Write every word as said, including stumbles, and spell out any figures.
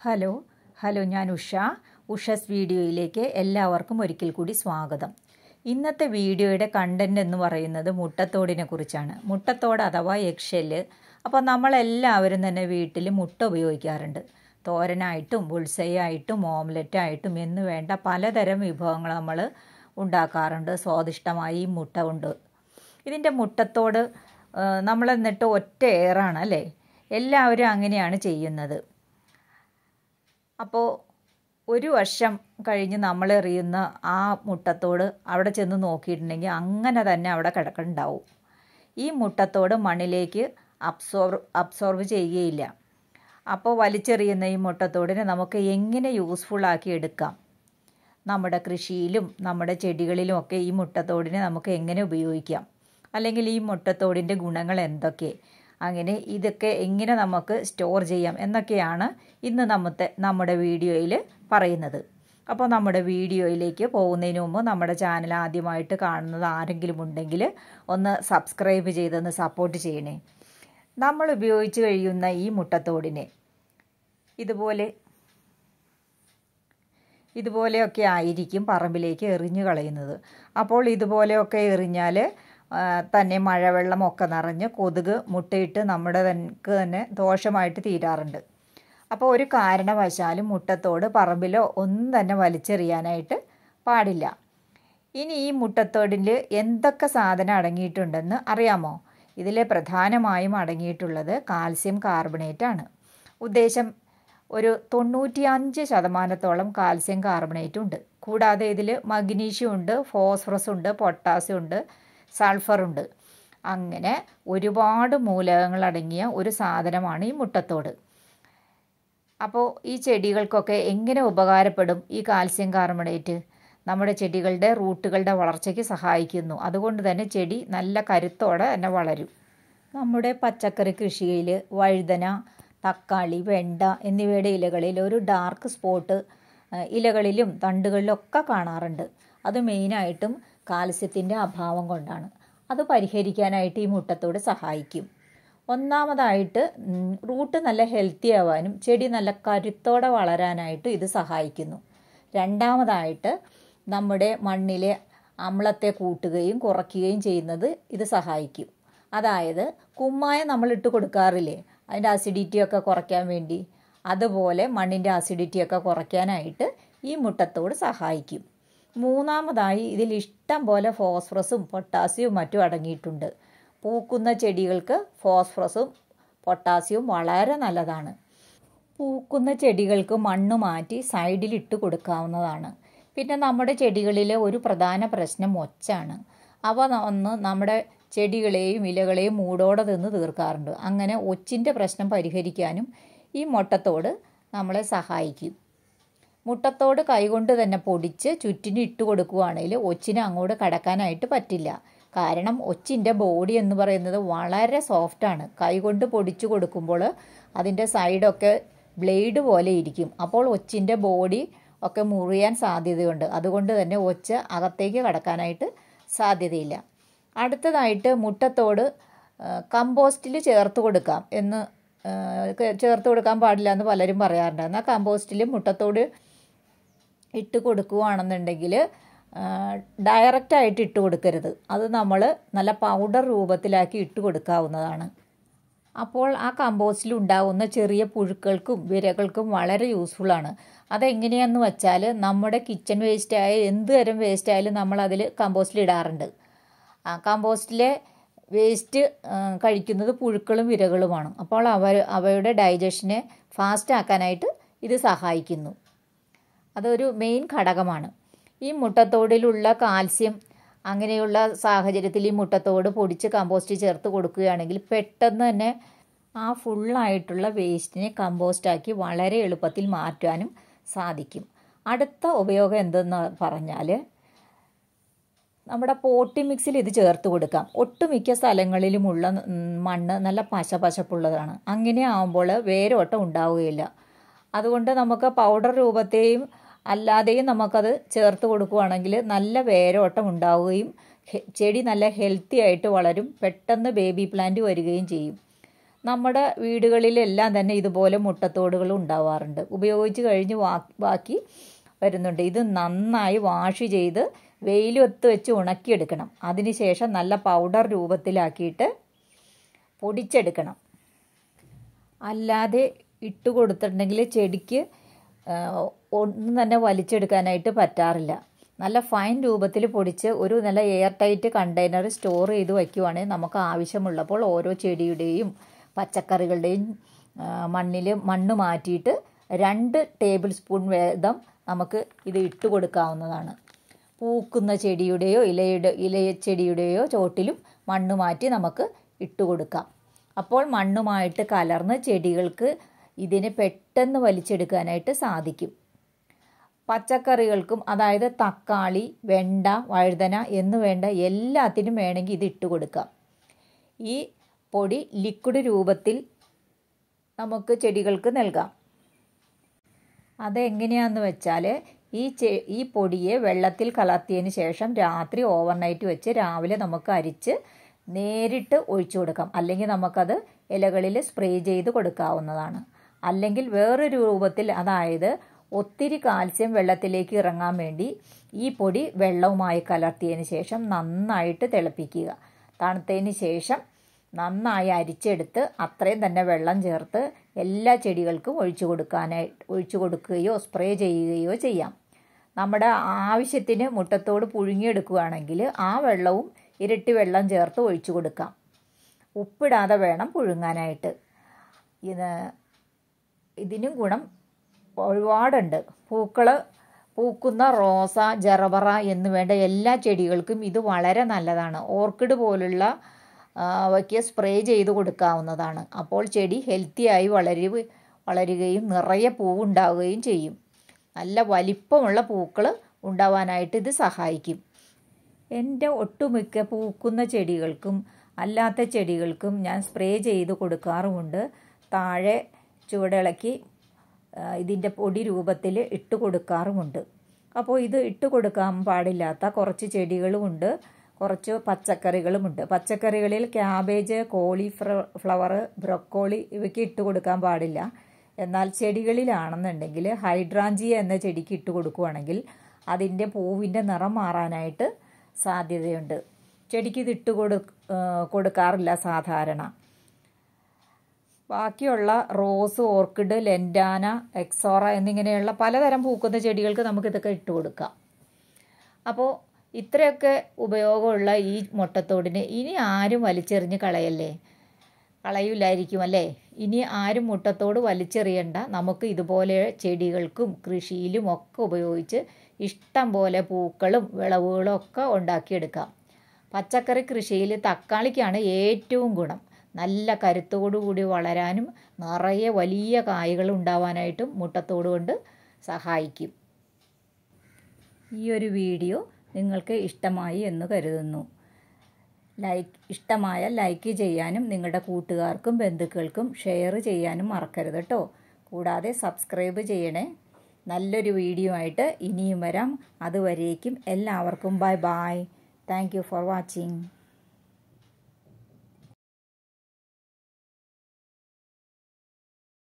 Hello hello ഞാൻ ഉഷ ഉഷസ് വീഡിയോയിലേക്ക് എല്ലാവർക്കും ഒരിക്കൽ കൂടി സ്വാഗതം. ഇന്നത്തെ വീഡിയോയുടെ കണ്ടന്റ് എന്ന് പറയുന്നത് മുട്ടത്തോടിനെ കുറിച്ചാണ്. മുട്ടത്തോട് അഥവാ എഗ്ഷെല്ല്. അപ്പോൾ നമ്മളെല്ലാവരും തന്നെ വീട്ടിൽ മുട്ട ഉപയോഗിക്കാറുണ്ട്. തോരനായിട്ടും ബുൾസൈയായിട്ടും ഓംലെറ്റായിട്ടും എന്ന് വേണ്ട പലതരം വിഭവങ്ങൾ നമ്മൾ ഉണ്ടാക്കാറുണ്ട്. സ്വാദിഷ്ടമായി മുട്ട കൊണ്ട്. ഇതിൻ്റെ മുട്ടത്തോട് നമ്മൾ എന്നിട്ട് ഒറ്റ എയറാണ് അല്ലേ, എല്ലാവരും അങ്ങനെയാണ് ചെയ്യുന്നത്. അപ്പോൾ ഒരു വർഷം കഴിഞ്ഞ് നമ്മൾ എറിയുന്ന ആ മുട്ടത്തോട് അവിടെ ചെന്ന് നോക്കിയിട്ടുണ്ടെങ്കിൽ അങ്ങനെ തന്നെ അവിടെ കിടക്കുന്നുണ്ടാവും. ഈ മുട്ടത്തോട് മണ്ണിലേക്ക് അബ്സോർവ് അബ്സോർവ് ചെയ്യുകയില്ല. അപ്പോൾ വലിച്ചെറിയുന്ന ഈ മുട്ടത്തോടിനെ നമുക്ക് എങ്ങനെ യൂസ്ഫുള്ളാക്കി എടുക്കാം, നമ്മുടെ കൃഷിയിലും നമ്മുടെ ചെടികളിലും ഒക്കെ ഈ മുട്ടത്തോടിനെ നമുക്ക് എങ്ങനെ ഉപയോഗിക്കാം, അല്ലെങ്കിൽ ഈ മുട്ടത്തോടിൻ്റെ ഗുണങ്ങൾ എന്തൊക്കെ, അങ്ങനെ ഇതൊക്കെ എങ്ങനെ നമുക്ക് സ്റ്റോർ ചെയ്യാം എന്നൊക്കെയാണ് ഇന്ന് നമ്മത്തെ നമ്മുടെ വീഡിയോയിൽ പറയുന്നത്. അപ്പോൾ നമ്മുടെ വീഡിയോയിലേക്ക് പോകുന്നതിന് മുമ്പ് നമ്മുടെ ചാനൽ ആദ്യമായിട്ട് കാണുന്നത് ആരെങ്കിലും ഉണ്ടെങ്കിൽ ഒന്ന് സബ്സ്ക്രൈബ് ചെയ്തൊന്ന് സപ്പോർട്ട് ചെയ്യണേ. നമ്മൾ ഉപയോഗിച്ച് കഴിയുന്ന ഈ മുട്ടത്തോടിനെ ഇതുപോലെ ഇതുപോലെയൊക്കെ ആയിരിക്കും പറമ്പിലേക്ക് എറിഞ്ഞു കളയുന്നത്. അപ്പോൾ ഇതുപോലെയൊക്കെ എറിഞ്ഞാൽ തന്നെ മഴവെള്ളമൊക്കെ നിറഞ്ഞ് കൊതുക് മുട്ടയിട്ട് നമ്മുടെ തനിക്ക് തന്നെ ദോഷമായിട്ട് തീരാറുണ്ട്. അപ്പോൾ ഒരു കാരണവശാലും മുട്ടത്തോട് പറമ്പിലോ ഒന്നും തന്നെ വലിച്ചെറിയാനായിട്ട് പാടില്ല. ഇനി ഈ മുട്ടത്തോടിൽ എന്തൊക്കെ സാധനം അടങ്ങിയിട്ടുണ്ടെന്ന് അറിയാമോ? ഇതിൽ പ്രധാനമായും അടങ്ങിയിട്ടുള്ളത് കാൽസ്യം കാർബണേറ്റ് ആണ്. ഉദ്ദേശം ഒരു തൊണ്ണൂറ്റിയഞ്ച് ശതമാനത്തോളം കാൽസ്യം കാർബണേറ്റ് ഉണ്ട്. കൂടാതെ ഇതിൽ മഗ്നീഷ്യം ഉണ്ട്, ഫോസ്ഫറസ് ഉണ്ട്, പൊട്ടാസ്യം ഉണ്ട്, സൾഫറുണ്ട്. അങ്ങനെ ഒരുപാട് മൂലകങ്ങൾ അടങ്ങിയ ഒരു സാധനമാണ് ഈ മുട്ടത്തോട്. അപ്പോൾ ഈ ചെടികൾക്കൊക്കെ എങ്ങനെ ഉപകാരപ്പെടും ഈ കാൽസ്യം കാർബണേറ്റ്? നമ്മുടെ ചെടികളുടെ റൂട്ടുകളുടെ വളർച്ചയ്ക്ക് സഹായിക്കുന്നു. അതുകൊണ്ട് തന്നെ ചെടി നല്ല കരുത്തോടെ തന്നെ വളരും. നമ്മുടെ പച്ചക്കറി കൃഷിയിൽ വഴുതന, തക്കാളി, വെണ്ട എന്നിവയുടെ ഇലകളിൽ ഒരു ഡാർക്ക് സ്പോട്ട് ഇലകളിലും തണ്ടുകളിലൊക്കെ കാണാറുണ്ട്. അത് മെയിനായിട്ടും കാൽസ്യത്തിൻ്റെ അഭാവം കൊണ്ടാണ്. അത് പരിഹരിക്കാനായിട്ട് ഈ മുട്ടത്തോട് സഹായിക്കും. ഒന്നാമതായിട്ട് റൂട്ട് നല്ല ഹെൽത്തി ആവാനും ചെടി നല്ല കരുത്തോടെ വളരാനായിട്ട് ഇത് സഹായിക്കുന്നു. രണ്ടാമതായിട്ട് നമ്മുടെ മണ്ണിലെ അമ്ലത്തെ കൂട്ടുകയും കുറയ്ക്കുകയും ചെയ്യുന്നത് ഇത് സഹായിക്കും. അതായത് കുമ്മായം നമ്മൾ ഇട്ട് കൊടുക്കാറില്ലേ, അതിൻ്റെ അസിഡിറ്റിയൊക്കെ കുറയ്ക്കാൻ വേണ്ടി, അതുപോലെ മണ്ണിൻ്റെ അസിഡിറ്റിയൊക്കെ കുറയ്ക്കാനായിട്ട് ഈ മുട്ടത്തോട് സഹായിക്കും. മൂന്നാമതായി ഇതിൽ ഇഷ്ടം പോലെ ഫോസ്ഫറസും പൊട്ടാസ്യവും മറ്റും അടങ്ങിയിട്ടുണ്ട്. പൂക്കുന്ന ചെടികൾക്ക് ഫോസ്ഫറസും പൊട്ടാസ്യവും വളരെ നല്ലതാണ്. പൂക്കുന്ന ചെടികൾക്ക് മണ്ണ് മാറ്റി സൈഡിൽ ഇട്ട് കൊടുക്കാവുന്നതാണ്. പിന്നെ നമ്മുടെ ചെടികളിലെ ഒരു പ്രധാന പ്രശ്നം ഒച്ചാണ്. അവ ഒന്ന് നമ്മുടെ ചെടികളെയും ഇലകളെയും മൂടോടെ തിന്ന് തീർക്കാറുണ്ട്. അങ്ങനെ ഒച്ചിൻ്റെ പ്രശ്നം പരിഹരിക്കാനും ഈ മുട്ടത്തോട് നമ്മളെ സഹായിക്കും. മുട്ടത്തോട് കൈകൊണ്ട് തന്നെ പൊടിച്ച് ചുറ്റിന് ഇട്ട് കൊടുക്കുകയാണെങ്കിൽ ഒച്ചിന് അങ്ങോട്ട് കടക്കാനായിട്ട് പറ്റില്ല. കാരണം ഒച്ചിൻ്റെ ബോഡി എന്ന് പറയുന്നത് വളരെ സോഫ്റ്റാണ്. കൈകൊണ്ട് പൊടിച്ചു കൊടുക്കുമ്പോൾ അതിൻ്റെ സൈഡൊക്കെ ബ്ലേഡ് പോലെ ഇരിക്കും. അപ്പോൾ ഒച്ചിൻ്റെ ബോഡി ഒക്കെ മുറിയാൻ സാധ്യതയുണ്ട്. അതുകൊണ്ട് തന്നെ ഒച്ച് അകത്തേക്ക് കടക്കാനായിട്ട് സാധ്യതയില്ല. അടുത്തതായിട്ട് മുട്ടത്തോട് കമ്പോസ്റ്റിൽ ചേർത്ത് കൊടുക്കാം എന്ന് ചേർത്ത് കൊടുക്കാൻ പാടില്ല എന്ന് പലരും പറയാറുണ്ട്. എന്നാൽ കമ്പോസ്റ്റിൽ മുട്ടത്തോട് ഇട്ട് കൊടുക്കുകയാണെന്നുണ്ടെങ്കിൽ ഡയറക്റ്റായിട്ട് ഇട്ട് കൊടുക്കരുത്. അത് നമ്മൾ നല്ല പൗഡർ രൂപത്തിലാക്കി ഇട്ട് കൊടുക്കാവുന്നതാണ്. അപ്പോൾ ആ കമ്പോസ്റ്റിൽ ഉണ്ടാകുന്ന ചെറിയ പുഴുക്കൾക്കും വിരകൾക്കും വളരെ യൂസ്ഫുള്ളാണ്. അതെങ്ങനെയാണെന്ന് വെച്ചാൽ നമ്മുടെ കിച്ചൺ വേസ്റ്റായ എന്ത് തരം വേസ്റ്റായാലും നമ്മൾ അതിൽ കമ്പോസ്റ്റിൽ ഇടാറുണ്ട്. ആ കമ്പോസ്റ്റിലെ വേസ്റ്റ് കഴിക്കുന്നത് പുഴുക്കളും വിരകളുമാണ്. അപ്പോൾ അവർ അവയുടെ ഡൈജഷനെ ഫാസ്റ്റ് ആക്കാനായിട്ട് ഇത് സഹായിക്കുന്നു. അതൊരു മെയിൻ ഘടകമാണ്. ഈ മുട്ടത്തോടിലുള്ള കാൽസ്യം അങ്ങനെയുള്ള സാഹചര്യത്തിൽ ഈ മുട്ടത്തോട് പൊടിച്ച് കമ്പോസ്റ്റ് ചേർത്ത് കൊടുക്കുകയാണെങ്കിൽ പെട്ടെന്ന് തന്നെ ആ ഫുള്ളായിട്ടുള്ള വേസ്റ്റിനെ കമ്പോസ്റ്റാക്കി വളരെ എളുപ്പത്തിൽ മാറ്റാനും സാധിക്കും. അടുത്ത ഉപയോഗം എന്തെന്ന് പറഞ്ഞാൽ നമ്മുടെ പോട്ടി മിക്സിൽ ഇത് ചേർത്ത് കൊടുക്കാം. ഒട്ടുമിക്ക സ്ഥലങ്ങളിലുമുള്ള മണ്ണ് നല്ല പശ പശപ്പുള്ളതാണ്. അങ്ങനെ ആകുമ്പോൾ വേരോട്ടം ഉണ്ടാവുകയില്ല. അതുകൊണ്ട് നമുക്ക് പൗഡർ രൂപത്തെയും അല്ലാതെയും നമുക്കത് ചേർത്ത് കൊടുക്കുകയാണെങ്കിൽ നല്ല വേരോട്ടം ഉണ്ടാവുകയും ചെടി നല്ല ഹെൽത്തി ആയിട്ട് വളരും. പെട്ടെന്ന് ബേബി പ്ലാന്റ് വരികയും ചെയ്യും. നമ്മുടെ വീടുകളിലെല്ലാം തന്നെ ഇതുപോലെ മുട്ടത്തോടുകൾ ഉണ്ടാവാറുണ്ട്. ഉപയോഗിച്ച് കഴിഞ്ഞ് ബാക്കി വരുന്നുണ്ട്. ഇത് നന്നായി വാഷ് ചെയ്ത് വെയിലൊത്ത് വെച്ച് ഉണക്കിയെടുക്കണം. അതിനുശേഷം നല്ല പൗഡർ രൂപത്തിലാക്കിയിട്ട് പൊടിച്ചെടുക്കണം. അല്ലാതെ ഇട്ട് കൊടുത്തിട്ടുണ്ടെങ്കിൽ ചെടിക്ക് ഒന്നും തന്നെ വലിച്ചെടുക്കാനായിട്ട് പറ്റാറില്ല. നല്ല ഫൈൻ രൂപത്തിൽ പൊടിച്ച് ഒരു നല്ല എയർ ടൈറ്റ് കണ്ടെയ്നർ സ്റ്റോർ ചെയ്ത് വയ്ക്കുവാണെങ്കിൽ നമുക്ക് ആവശ്യമുള്ളപ്പോൾ ഓരോ ചെടിയുടെയും പച്ചക്കറികളുടെയും മണ്ണിൽ മണ്ണ് മാറ്റിയിട്ട് രണ്ട് ടേബിൾ സ്പൂൺ വീതം നമുക്ക് ഇത് ഇട്ട് കൊടുക്കാവുന്നതാണ്. പൂക്കുന്ന ചെടിയുടെയോ ഇലയുടെ ഇലച്ചെടിയുടെയോ ചോട്ടിലും മണ്ണ് മാറ്റി നമുക്ക് ഇട്ട് കൊടുക്കാം. അപ്പോൾ മണ്ണുമായിട്ട് കലർന്ന് ചെടികൾക്ക് ഇതിനെ പെട്ടെന്ന് വലിച്ചെടുക്കാനായിട്ട് സാധിക്കും. പച്ചക്കറികൾക്കും, അതായത് തക്കാളി, വെണ്ട, വഴുതന എന്ന് വേണ്ട എല്ലാത്തിനും വേണമെങ്കിൽ ഇത് ഇട്ട് കൊടുക്കാം. ഈ പൊടി ലിക്വിഡ് രൂപത്തിൽ നമുക്ക് ചെടികൾക്ക് നൽകാം. അതെങ്ങനെയാണെന്ന് വെച്ചാൽ ഈ ചെ ഈ പൊടിയെ വെള്ളത്തിൽ കലർത്തിയതിന് ശേഷം രാത്രി ഓവർനൈറ്റ് വെച്ച് രാവിലെ നമുക്ക് അരിച്ച് നേരിട്ട് ഒഴിച്ചു കൊടുക്കാം. അല്ലെങ്കിൽ നമുക്കത് ഇലകളിൽ സ്പ്രേ ചെയ്ത് കൊടുക്കാവുന്നതാണ്. അല്ലെങ്കിൽ വേറൊരു രൂപത്തിൽ, അതായത് ഒത്തിരി കാൽസ്യം വെള്ളത്തിലേക്ക് ഇറങ്ങാൻ വേണ്ടി ഈ പൊടി വെള്ളവുമായി കലർത്തിയതിന് ശേഷം നന്നായിട്ട് തിളപ്പിക്കുക. തണുത്തതിന് ശേഷം നന്നായി അരിച്ചെടുത്ത് അത്രയും തന്നെ വെള്ളം ചേർത്ത് എല്ലാ ചെടികൾക്കും ഒഴിച്ചു കൊടുക്കാനായിട്ട് ഒഴിച്ചു കൊടുക്കുകയോ സ്പ്രേ ചെയ്യുകയോ ചെയ്യാം. നമ്മുടെ ആവശ്യത്തിന് മുട്ടത്തോട് പുഴുങ്ങിയെടുക്കുകയാണെങ്കിൽ ആ വെള്ളവും ഇരട്ടി വെള്ളം ചേർത്ത് ഒഴിച്ചു കൊടുക്കാം. ഉപ്പിടാതെ വേണം പുഴുങ്ങാനായിട്ട്. ഇത് ഇതിനും ഗുണം ഒരുപാടുണ്ട്. പൂക്കൾ പൂക്കുന്ന റോസ, ജറബറ എന്ന് വേണ്ട എല്ലാ ചെടികൾക്കും ഇത് വളരെ നല്ലതാണ്. ഓർക്കിഡ് പോലുള്ള അവയ്ക്ക് സ്പ്രേ ചെയ്ത് കൊടുക്കാവുന്നതാണ്. അപ്പോൾ ചെടി ഹെൽത്തിയായി വളരു വളരുകയും നിറയെ പൂവുണ്ടാവുകയും ചെയ്യും. നല്ല വലിപ്പമുള്ള പൂക്കൾ ഉണ്ടാവാനായിട്ട് ഇത് സഹായിക്കും. എൻ്റെ ഒട്ടുമിക്ക പൂക്കുന്ന ചെടികൾക്കും അല്ലാത്ത ചെടികൾക്കും ഞാൻ സ്പ്രേ ചെയ്ത് കൊടുക്കാറുമുണ്ട്. താഴെ ചുവടിളക്കി ഇതിൻ്റെ പൊടി രൂപത്തിൽ ഇട്ട് കൊടുക്കാറുമുണ്ട്. അപ്പോൾ ഇത് ഇട്ട് കൊടുക്കാൻ പാടില്ലാത്ത കുറച്ച് ചെടികളുമുണ്ട്, കുറച്ച് പച്ചക്കറികളുമുണ്ട്. പച്ചക്കറികളിൽ ക്യാബേജ്, കോളിഫ്ലവർ, ബ്രൊക്കോളി ഇവയ്ക്ക് ഇട്ട് കൊടുക്കാൻ പാടില്ല. എന്നാൽ ചെടികളിലാണെന്നുണ്ടെങ്കിൽ ഹൈഡ്രാഞ്ചിയ എന്ന ചെടിക്ക് ഇട്ട് കൊടുക്കുകയാണെങ്കിൽ അതിൻ്റെ പൂവിൻ്റെ നിറം മാറാനായിട്ട് സാധ്യതയുണ്ട്. ചെടിക്ക് ഇത് ഇട്ട് കൊടു കൊടുക്കാറില്ല സാധാരണ. ബാക്കിയുള്ള റോസ്, ഓർക്കിഡ്, ലെൻഡാന, എക്സോറ എന്നിങ്ങനെയുള്ള പലതരം പൂക്കുന്ന ചെടികൾക്ക് നമുക്കിതൊക്കെ ഇട്ട് കൊടുക്കാം. അപ്പോൾ ഇത്രയൊക്കെ ഉപയോഗമുള്ള ഈ മുട്ടത്തോടിനെ ഇനി ആരും വലിച്ചെറിഞ്ഞ് കളയല്ലേ, കളയില്ലായിരിക്കും അല്ലേ? ഇനി ആരും മുട്ടത്തോട് വലിച്ചെറിയണ്ട. നമുക്ക് ഇതുപോലെ ചെടികൾക്കും കൃഷിയിലും ഒക്കെ ഉപയോഗിച്ച് ഇഷ്ടം പോലെ പൂക്കളും വിളവുകളും ഒക്കെ ഉണ്ടാക്കിയെടുക്കാം. പച്ചക്കറി കൃഷിയിൽ തക്കാളിക്കാണ് ഏറ്റവും ഗുണം. നല്ല കരുത്തോടുകൂടി വളരാനും നിറയെ വലിയ കായ്കൾ ഉണ്ടാവാനായിട്ടും മുട്ടത്തോട് കൊണ്ട് സഹായിക്കും. ഈ ഒരു വീഡിയോ നിങ്ങൾക്ക് ഇഷ്ടമായി എന്ന് കരുതുന്നു. ലൈക്ക് ഇഷ്ടമായാൽ ലൈക്ക് ചെയ്യാനും നിങ്ങളുടെ കൂട്ടുകാർക്കും ബന്ധുക്കൾക്കും ഷെയർ ചെയ്യാനും മറക്കരുത് കേട്ടോ. കൂടാതെ സബ്സ്ക്രൈബ് ചെയ്യണേ. നല്ലൊരു വീഡിയോ ആയിട്ട് ഇനിയും വരാം. അതുവരേക്കും എല്ലാവർക്കും bye bye. Thank you for watching.